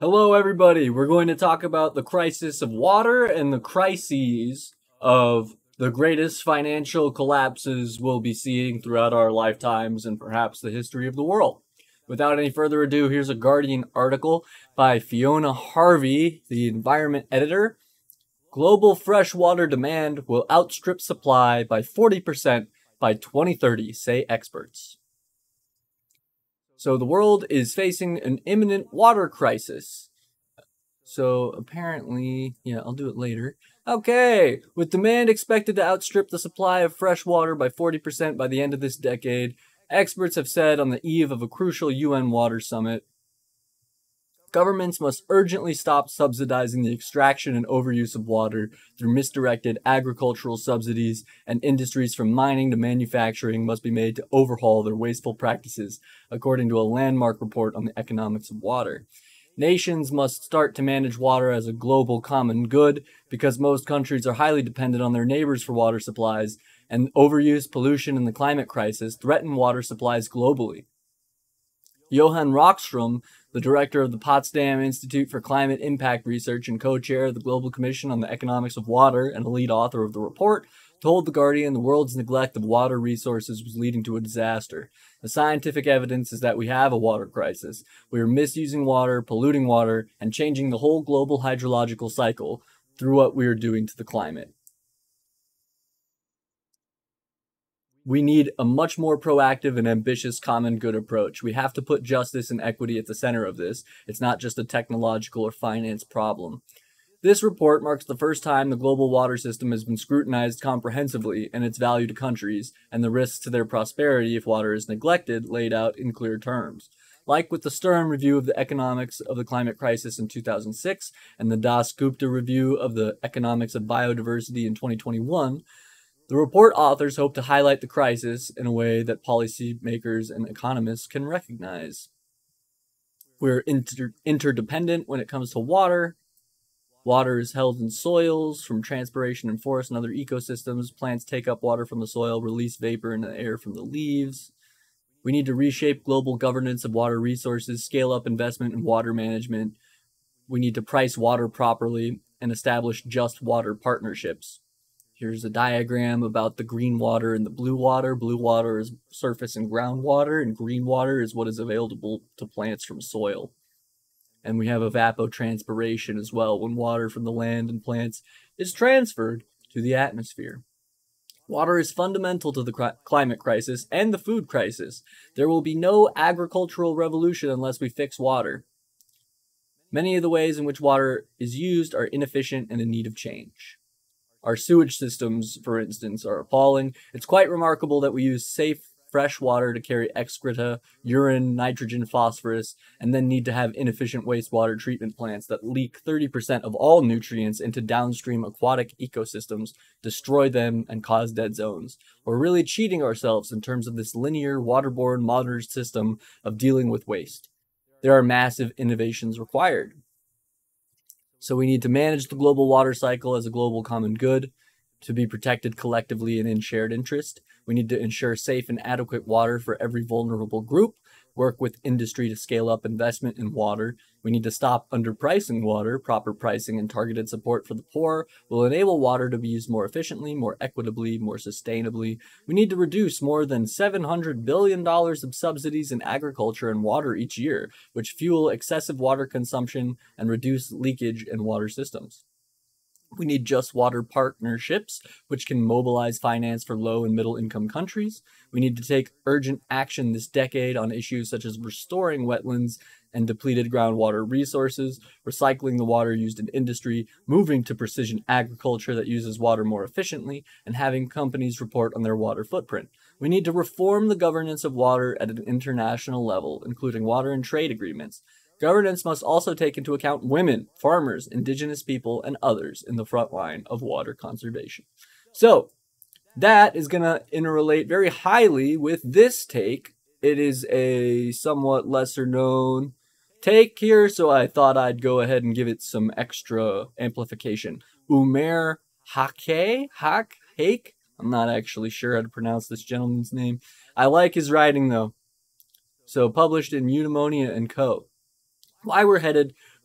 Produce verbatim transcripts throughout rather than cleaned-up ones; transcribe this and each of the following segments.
Hello, everybody. We're going to talk about the crisis of water and the crises of the greatest financial collapses we'll be seeing throughout our lifetimes and perhaps the history of the world. Without any further ado, here's a Guardian article by Fiona Harvey, the environment editor. Global freshwater demand will outstrip supply by forty percent by twenty thirty, say experts. So the world is facing an imminent water crisis. So apparently, yeah, I'll do it later. Okay, with demand expected to outstrip the supply of fresh water by forty percent by the end of this decade, experts have said on the eve of a crucial U N water summit, governments must urgently stop subsidizing the extraction and overuse of water through misdirected agricultural subsidies, and industries from mining to manufacturing must be made to overhaul their wasteful practices, according to a landmark report on the economics of water. Nations must start to manage water as a global common good because most countries are highly dependent on their neighbors for water supplies, and overuse, pollution, and the climate crisis threaten water supplies globally. Johan Rockström, the director of the Potsdam Institute for Climate Impact Research and co-chair of the Global Commission on the Economics of Water and a lead author of the report, told The Guardian the world's neglect of water resources was leading to a disaster. The scientific evidence is that we have a water crisis. We are misusing water, polluting water, and changing the whole global hydrological cycle through what we are doing to the climate. We need a much more proactive and ambitious common good approach. We have to put justice and equity at the center of this. It's not just a technological or finance problem. This report marks the first time the global water system has been scrutinized comprehensively, and its value to countries and the risks to their prosperity if water is neglected laid out in clear terms. Like with the Stern review of the economics of the climate crisis in two thousand six and the Das Gupta review of the economics of biodiversity in twenty twenty-one, the report authors hope to highlight the crisis in a way that policymakers and economists can recognize. We're inter interdependent when it comes to water. Water is held in soils from transpiration in forests and other ecosystems. Plants take up water from the soil, release vapor in the air from the leaves. We need to reshape global governance of water resources, scale up investment in water management. We need to price water properly and establish just water partnerships. Here's a diagram about the green water and the blue water. Blue water is surface and groundwater, and green water is what is available to plants from soil. And we have evapotranspiration as well, when water from the land and plants is transferred to the atmosphere. Water is fundamental to the climate crisis and the food crisis. There will be no agricultural revolution unless we fix water. Many of the ways in which water is used are inefficient and in need of change. Our sewage systems, for instance, are appalling. It's quite remarkable that we use safe, fresh water to carry excreta, urine, nitrogen, phosphorus, and then need to have inefficient wastewater treatment plants that leak thirty percent of all nutrients into downstream aquatic ecosystems, destroy them, and cause dead zones. We're really cheating ourselves in terms of this linear, waterborne, modern system of dealing with waste. There are massive innovations required. So we need to manage the global water cycle as a global common good to be protected collectively and in shared interest. We need to ensure safe and adequate water for every vulnerable group, work with industry to scale up investment in water. We need to stop underpricing water. Proper pricing and targeted support for the poor will enable water to be used more efficiently, more equitably, more sustainably. We need to reduce more than seven hundred billion dollars of subsidies in agriculture and water each year, which fuel excessive water consumption and reduce leakage in water systems. We need just water partnerships, which can mobilize finance for low and middle income countries. We need to take urgent action this decade on issues such as restoring wetlands and depleted groundwater resources, recycling the water used in industry, moving to precision agriculture that uses water more efficiently, and having companies report on their water footprint. We need to reform the governance of water at an international level, including water and trade agreements. Governance must also take into account women, farmers, indigenous people, and others in the front line of water conservation. So, that is going to interrelate very highly with this take. It is a somewhat lesser known take here, so I thought I'd go ahead and give it some extra amplification. Umair Haque? Hak? Hake? I'm not actually sure how to pronounce this gentleman's name. I like his writing, though. So, published in Eudaimonia and Co. Why we're headed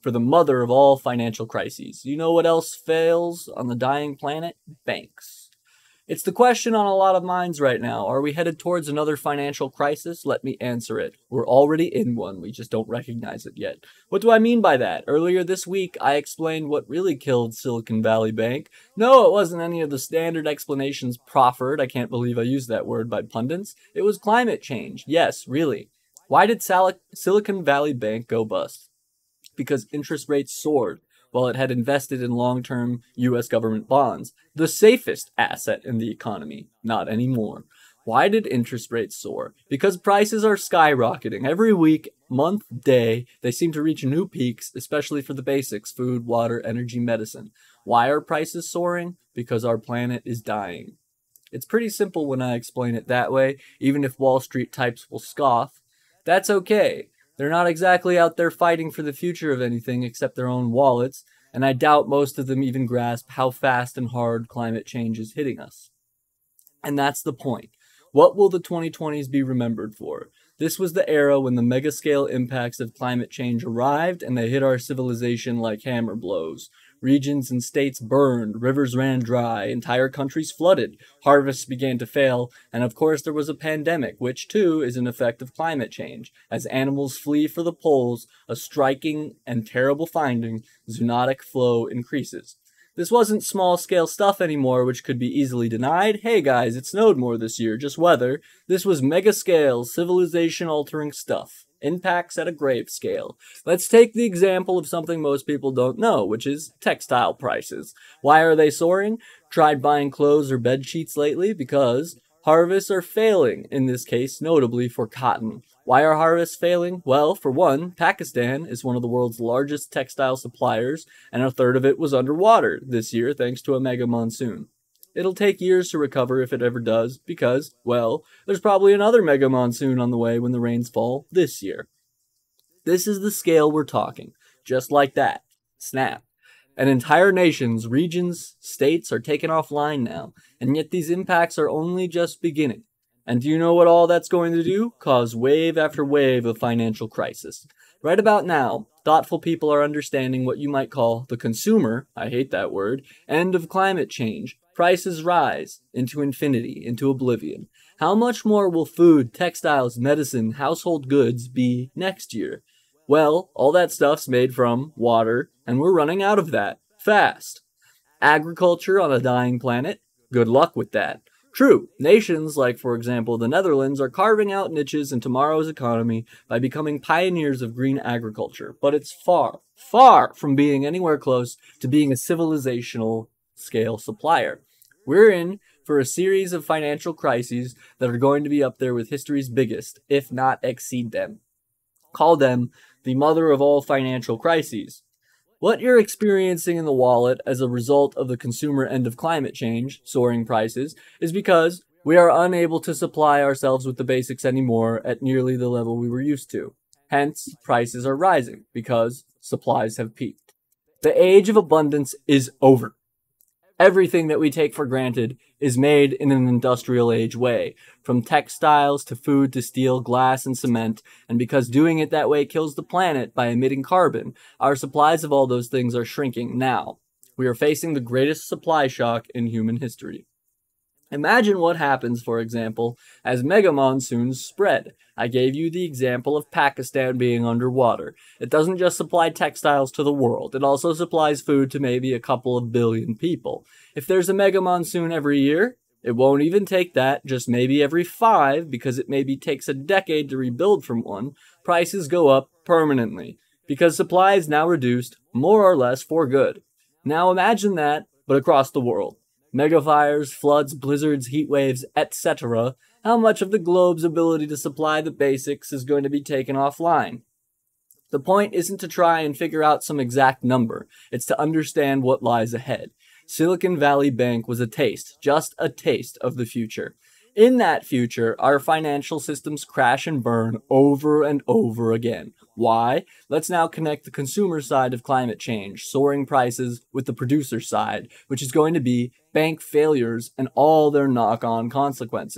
for the mother of all financial crises. You know what else fails on the dying planet? Banks. It's the question on a lot of minds right now. Are we headed towards another financial crisis? Let me answer it. We're already in one. We just don't recognize it yet. What do I mean by that? Earlier this week, I explained what really killed Silicon Valley Bank. No, it wasn't any of the standard explanations proffered. I can't believe I used that word by pundits. It was climate change. Yes, really. Why did Sal- Silicon Valley Bank go bust? Because interest rates soared while it had invested in long-term U S government bonds, the safest asset in the economy. Not anymore. Why did interest rates soar? Because prices are skyrocketing. Every week, month, day, they seem to reach new peaks, especially for the basics, food, water, energy, medicine. Why are prices soaring? Because our planet is dying. It's pretty simple when I explain it that way, even if Wall Street types will scoff. That's okay. They're not exactly out there fighting for the future of anything except their own wallets, and I doubt most of them even grasp how fast and hard climate change is hitting us. And that's the point. What will the twenty twenties be remembered for? This was the era when the mega-scale impacts of climate change arrived and they hit our civilization like hammer blows. Regions and states burned, rivers ran dry, entire countries flooded, harvests began to fail, and of course there was a pandemic, which too is an effect of climate change. As animals flee for the poles, a striking and terrible finding, zoonotic flow increases. This wasn't small-scale stuff anymore, which could be easily denied. Hey guys, it snowed more this year, just weather. This was mega-scale, civilization-altering stuff. Impacts at a grave scale. Let's take the example of something most people don't know, which is textile prices. Why are they soaring? Tried buying clothes or bed sheets lately? Because harvests are failing, in this case, notably for cotton. Why are harvests failing? Well, for one, Pakistan is one of the world's largest textile suppliers, and a third of it was underwater this year thanks to a mega monsoon. It'll take years to recover if it ever does, because, well, there's probably another mega monsoon on the way when the rains fall this year. This is the scale we're talking. Just like that. Snap. And entire nations, regions, states are taken offline now, and yet these impacts are only just beginning. And do you know what all that's going to do? Cause wave after wave of financial crisis. Right about now, thoughtful people are understanding what you might call the consumer, I hate that word, end of climate change. Prices rise into infinity, into oblivion. How much more will food, textiles, medicine, household goods be next year? Well, all that stuff's made from water, and we're running out of that. Fast. Agriculture on a dying planet? Good luck with that. True, nations like, for example, the Netherlands are carving out niches in tomorrow's economy by becoming pioneers of green agriculture, but it's far, far from being anywhere close to being a civilizational scale supplier. We're in for a series of financial crises that are going to be up there with history's biggest, if not exceed them. Call them the mother of all financial crises. What you're experiencing in the wallet as a result of the consumer end of climate change, soaring prices, is because we are unable to supply ourselves with the basics anymore at nearly the level we were used to. Hence, prices are rising because supplies have peaked. The age of abundance is over. Everything that we take for granted is made in an industrial age way, from textiles to food to steel, glass, and cement, and because doing it that way kills the planet by emitting carbon, our supplies of all those things are shrinking now. We are facing the greatest supply shock in human history. Imagine what happens, for example, as mega monsoons spread. I gave you the example of Pakistan being underwater. It doesn't just supply textiles to the world, it also supplies food to maybe a couple of billion people. If there's a mega monsoon every year, it won't even take that, just maybe every five, because it maybe takes a decade to rebuild from one, prices go up permanently, because supply is now reduced, more or less for good. Now imagine that, but across the world. Megafires, floods, blizzards, heat waves, et cetera. How much of the globe's ability to supply the basics is going to be taken offline? The point isn't to try and figure out some exact number. It's to understand what lies ahead. Silicon Valley Bank was a taste, just a taste of the future. In that future, our financial systems crash and burn over and over again. Why? Let's now connect the consumer side of climate change, soaring prices, with the producer side, which is going to be bank failures and all their knock-on consequences.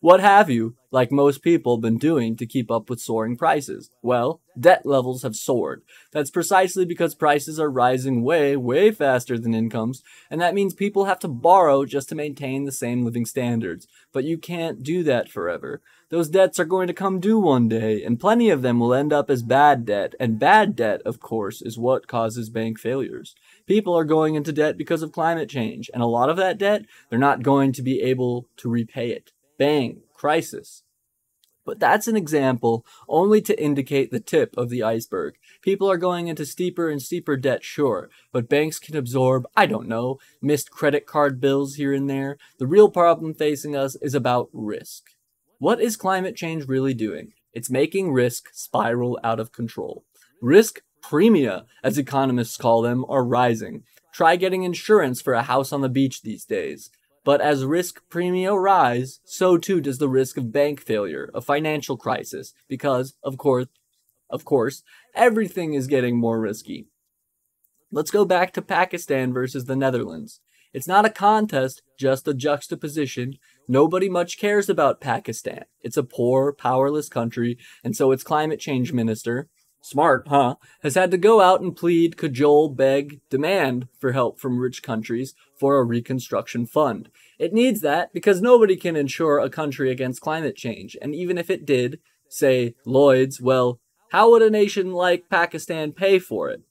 What have you, like most people, been doing to keep up with soaring prices? Well, debt levels have soared. That's precisely because prices are rising way, way faster than incomes, and that means people have to borrow just to maintain the same living standards. But you can't do that forever. Those debts are going to come due one day, and plenty of them will end up as bad debt, and bad debt, of course, is what causes bank failures. People are going into debt because of climate change, and a lot of that debt, they're not going to be able to repay it. Bang, crisis. But that's an example only to indicate the tip of the iceberg. People are going into steeper and steeper debt, sure, but banks can absorb, I don't know, missed credit card bills here and there. The real problem facing us is about risk. What is climate change really doing? It's making risk spiral out of control. Risk premia, as economists call them, are rising. Try getting insurance for a house on the beach these days. But as risk premia rise, so too does the risk of bank failure, a financial crisis, because, of course, of course, everything is getting more risky. Let's go back to Pakistan versus the Netherlands. It's not a contest, just a juxtaposition. Nobody much cares about Pakistan. It's a poor, powerless country, and so its climate change minister, smart, huh, has had to go out and plead, cajole, beg, demand for help from rich countries for a reconstruction fund. It needs that because nobody can insure a country against climate change, and even if it did, say Lloyd's, well, how would a nation like Pakistan pay for it?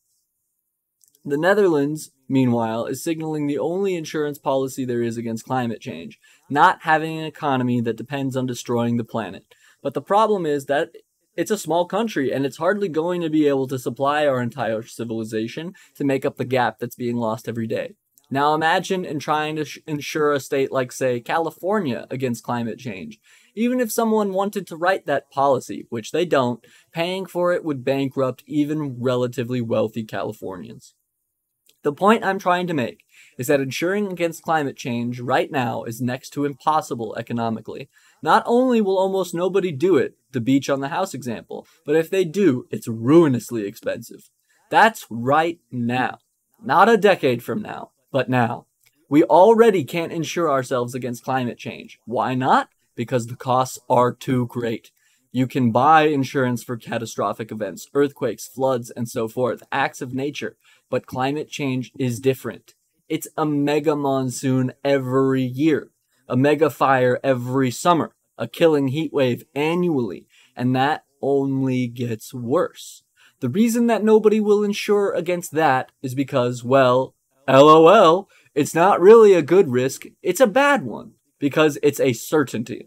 The Netherlands, meanwhile, is signaling the only insurance policy there is against climate change, not having an economy that depends on destroying the planet. But the problem is that it's a small country, and it's hardly going to be able to supply our entire civilization to make up the gap that's being lost every day. Now imagine in trying to insure a state like, say, California against climate change. Even if someone wanted to write that policy, which they don't, paying for it would bankrupt even relatively wealthy Californians. The point I'm trying to make is that insuring against climate change right now is next to impossible economically. Not only will almost nobody do it, the beach on the house example, but if they do, it's ruinously expensive. That's right now. Not a decade from now, but now. We already can't insure ourselves against climate change. Why not? Because the costs are too great. You can buy insurance for catastrophic events, earthquakes, floods, and so forth, acts of nature, but climate change is different. It's a mega monsoon every year, a mega fire every summer, a killing heat wave annually, and that only gets worse. The reason that nobody will insure against that is because, well, LOL, it's not really a good risk, it's a bad one, because it's a certainty.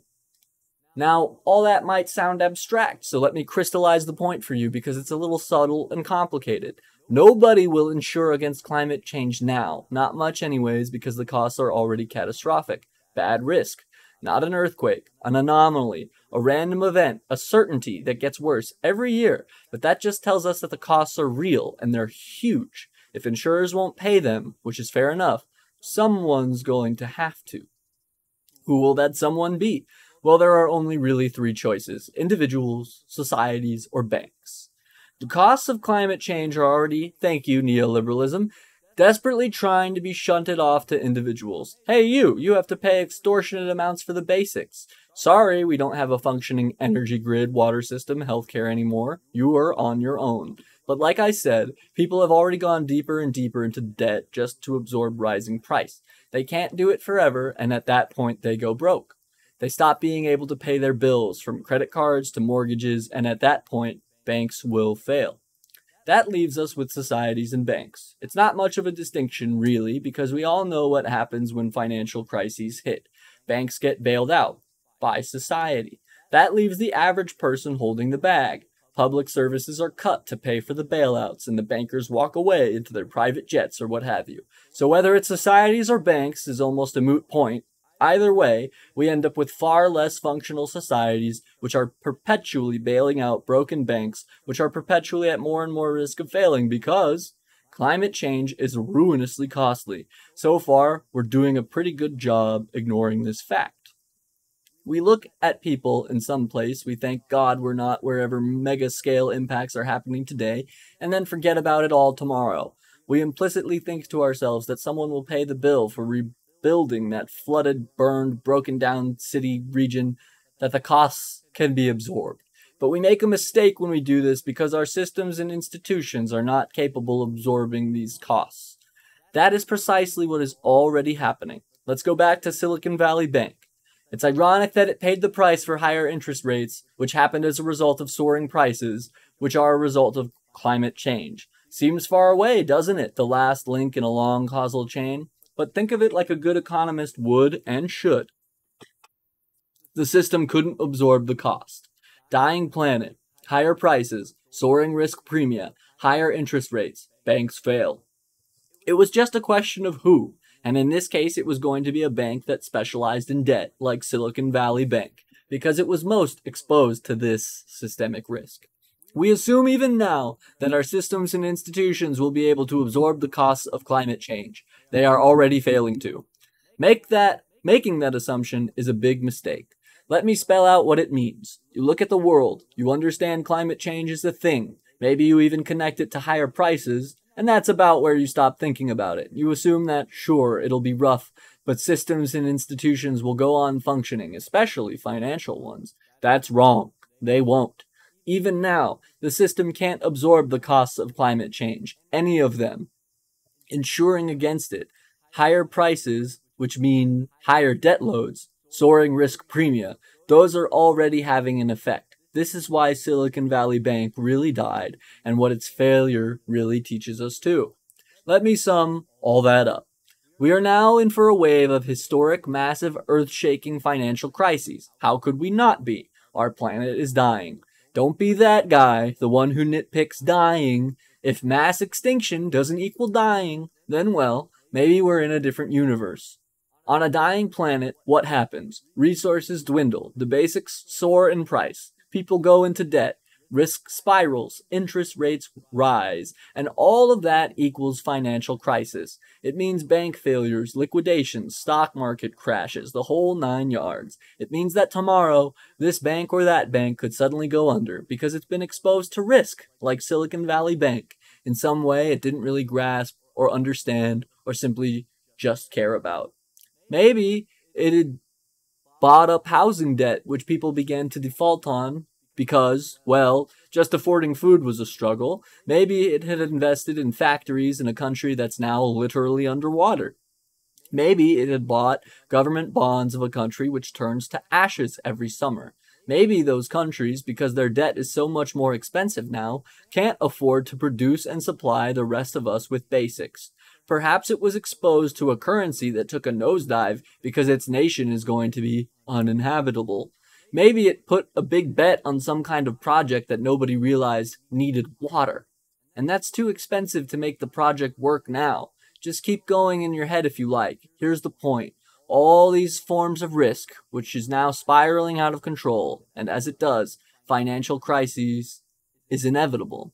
Now, all that might sound abstract, so let me crystallize the point for you because it's a little subtle and complicated. Nobody will insure against climate change now, not much anyways, because the costs are already catastrophic. Bad risk. Not an earthquake, an anomaly, a random event, a certainty that gets worse every year, but that just tells us that the costs are real and they're huge. If insurers won't pay them, which is fair enough, someone's going to have to. Who will that someone be? Well, there are only really three choices: individuals, societies, or banks. The costs of climate change are already, thank you neoliberalism, desperately trying to be shunted off to individuals. Hey you, you have to pay extortionate amounts for the basics. Sorry, we don't have a functioning energy grid, water system, healthcare anymore. You are on your own. But like I said, people have already gone deeper and deeper into debt just to absorb rising price. They can't do it forever, and at that point they go broke. They stop being able to pay their bills, from credit cards to mortgages, and at that point, banks will fail. That leaves us with societies and banks. It's not much of a distinction, really, because we all know what happens when financial crises hit. Banks get bailed out by society. That leaves the average person holding the bag. Public services are cut to pay for the bailouts, and the bankers walk away into their private jets or what have you. So whether it's societies or banks is almost a moot point. Either way, we end up with far less functional societies, which are perpetually bailing out broken banks, which are perpetually at more and more risk of failing because climate change is ruinously costly. So far, we're doing a pretty good job ignoring this fact. We look at people in some place, we thank God we're not wherever mega-scale impacts are happening today, and then forget about it all tomorrow. We implicitly think to ourselves that someone will pay the bill for re building that flooded, burned, broken down city region that the costs can be absorbed. But we make a mistake when we do this because our systems and institutions are not capable of absorbing these costs. That is precisely what is already happening. Let's go back to Silicon Valley Bank. It's ironic that it paid the price for higher interest rates, which happened as a result of soaring prices, which are a result of climate change. Seems far away, doesn't it? The last link in a long causal chain. But think of it like a good economist would and should. The system couldn't absorb the cost. Dying planet, higher prices, soaring risk premia, higher interest rates, banks fail. It was just a question of who, and in this case it was going to be a bank that specialized in debt, like Silicon Valley Bank, because it was most exposed to this systemic risk. We assume even now that our systems and institutions will be able to absorb the costs of climate change. They are already failing to. Make that, making that assumption is a big mistake. Let me spell out what it means. You look at the world, you understand climate change is a thing. Maybe you even connect it to higher prices, and that's about where you stop thinking about it. You assume that, sure, it'll be rough, but systems and institutions will go on functioning, especially financial ones. That's wrong. They won't. Even now, the system can't absorb the costs of climate change, any of them. Insuring against it, higher prices, which mean higher debt loads, soaring risk premia, those are already having an effect. This is why Silicon Valley Bank really died, and what its failure really teaches us too. Let me sum all that up. We are now in for a wave of historic, massive, earth-shaking financial crises. How could we not be? Our planet is dying. Don't be that guy, the one who nitpicks dying. If mass extinction doesn't equal dying, then well, maybe we're in a different universe. On a dying planet, what happens? Resources dwindle, the basics soar in price, people go into debt, risk spirals, interest rates rise, and all of that equals financial crisis. It means bank failures, liquidations, stock market crashes, the whole nine yards. It means that tomorrow, this bank or that bank could suddenly go under because it's been exposed to risk, like Silicon Valley Bank. In some way it didn't really grasp or understand or simply just care about. Maybe it had bought up housing debt, which people began to default on because, well, just affording food was a struggle. Maybe it had invested in factories in a country that's now literally underwater. Maybe it had bought government bonds of a country which turns to ashes every summer. Maybe those countries, because their debt is so much more expensive now, can't afford to produce and supply the rest of us with basics. Perhaps it was exposed to a currency that took a nosedive because its nation is going to be uninhabitable. Maybe it put a big bet on some kind of project that nobody realized needed water. And that's too expensive to make the project work now. Just keep going in your head if you like. Here's the point. All these forms of risk, which is now spiraling out of control, and as it does, financial crises is inevitable.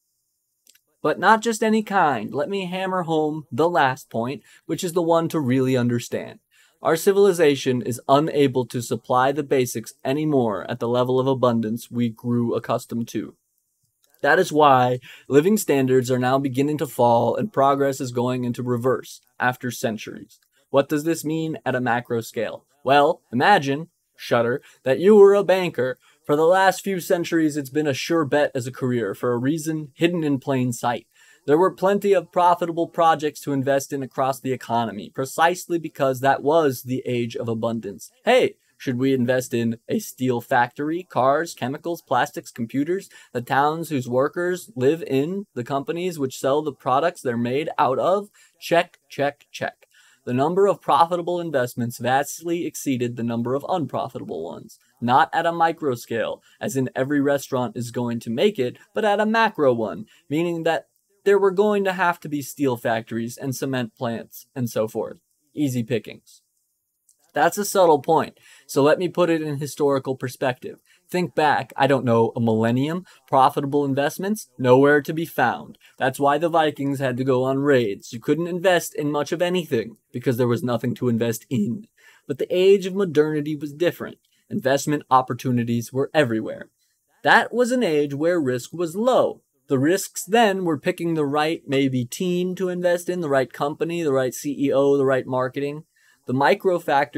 But not just any kind. Let me hammer home the last point, which is the one to really understand. Our civilization is unable to supply the basics anymore at the level of abundance we grew accustomed to. That is why living standards are now beginning to fall and progress is going into reverse after centuries. What does this mean at a macro scale? Well, imagine, shudder, that you were a banker. For the last few centuries, it's been a sure bet as a career for a reason hidden in plain sight. There were plenty of profitable projects to invest in across the economy, precisely because that was the age of abundance. Hey, should we invest in a steel factory, cars, chemicals, plastics, computers, the towns whose workers live in, the companies which sell the products they're made out of? Check, check, check. The number of profitable investments vastly exceeded the number of unprofitable ones. Not at a micro scale, as in every restaurant is going to make it, but at a macro one, meaning that there were going to have to be steel factories and cement plants and so forth. Easy pickings. That's a subtle point, so let me put it in historical perspective. Think back, I don't know, a millennium, profitable investments, nowhere to be found. That's why the Vikings had to go on raids. You couldn't invest in much of anything, because there was nothing to invest in. But the age of modernity was different. Investment opportunities were everywhere. That was an age where risk was low. The risks then were picking the right, maybe team to invest in, the right company, the right C E O, the right marketing. The micro factors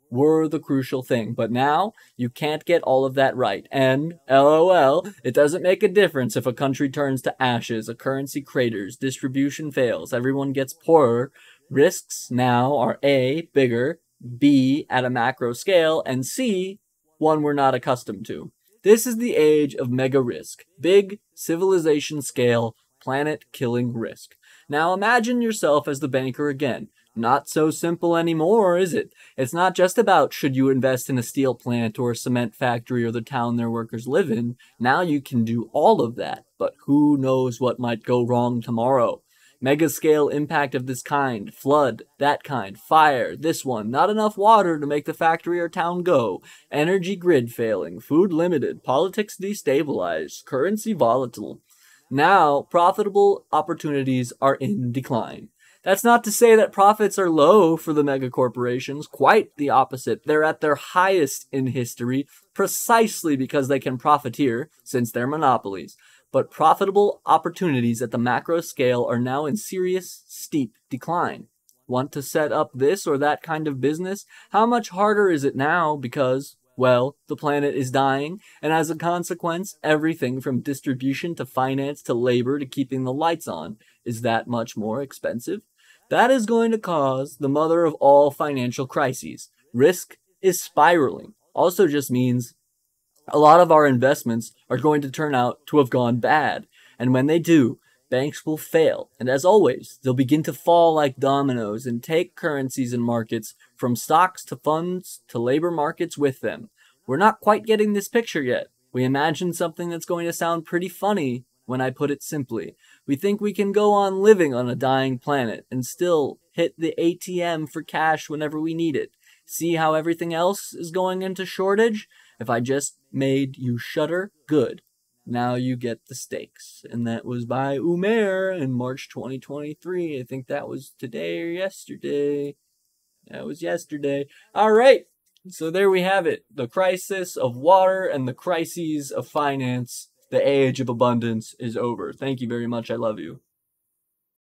were the crucial thing. But now, you can't get all of that right. And, lol, it doesn't make a difference if a country turns to ashes, a currency craters, distribution fails, everyone gets poorer. Risks now are A, bigger, B, at a macro scale, and C, one we're not accustomed to. This is the age of mega risk. Big, civilization scale, planet-killing risk. Now imagine yourself as the banker again. Not so simple anymore, is it? It's not just about should you invest in a steel plant or a cement factory or the town their workers live in. Now you can do all of that, but who knows what might go wrong tomorrow? Mega-scale impact of this kind, flood, that kind, fire, this one, not enough water to make the factory or town go, energy grid failing, food limited, politics destabilized, currency volatile. Now, profitable opportunities are in decline. That's not to say that profits are low for the mega corporations, quite the opposite. They're at their highest in history precisely because they can profiteer, since they're monopolies. But profitable opportunities at the macro scale are now in serious, steep decline. Want to set up this or that kind of business? How much harder is it now because, well, the planet is dying, and as a consequence, everything from distribution to finance to labor to keeping the lights on is that much more expensive? That is going to cause the mother of all financial crises. Risk is spiraling. Also just means a lot of our investments are going to turn out to have gone bad. And when they do, banks will fail. And as always, they'll begin to fall like dominoes and take currencies and markets from stocks to funds to labor markets with them. We're not quite getting this picture yet. We imagine something that's going to sound pretty funny when I put it simply. We think we can go on living on a dying planet and still hit the A T M for cash whenever we need it. See how everything else is going into shortage? If I just made you shudder, good. Now you get the stakes. And that was by Umair in March twenty twenty-three. I think that was today or yesterday. That was yesterday. All right. So there we have it. The crisis of water and the crises of finance. The age of abundance is over. Thank you very much. I love you.